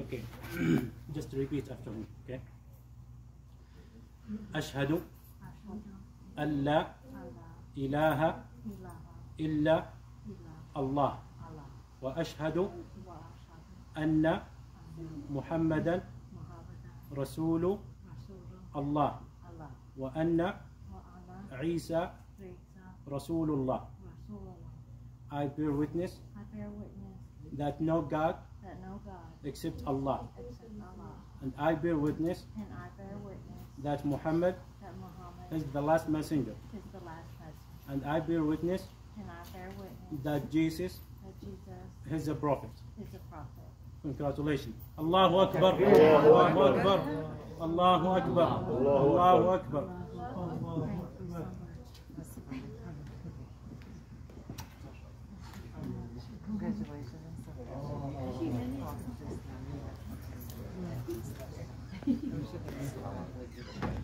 Okay. Just repeat after me. Okay. أشهد أن لا إله إلا الله وأشهد أن محمدا رسول الله وأن عيسى رسول الله. I bear witness that no God except Allah, and I bear witness that Muhammad is the last messenger, and I bear witness that Jesus is a prophet. Congratulations. Allahu Akbar. Allahu Akbar. Allahu Akbar. Allahu Akbar.